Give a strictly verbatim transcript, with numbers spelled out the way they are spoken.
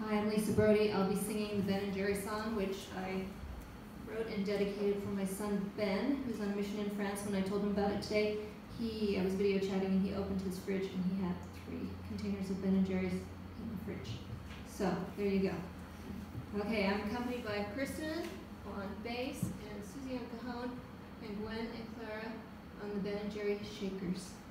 Hi, I'm Lisa Brodie. I'll be singing the Ben and Jerry song, which I wrote and dedicated for my son Ben, who's on mission in France. When I told him about it today, he I was video chatting and he opened his fridge and he had three containers of Ben and Jerry's in the fridge. So there you go. Okay, I'm accompanied by Kristen on bass and Susie on cajon and Gwen and Clara on the Ben and Jerry shakers.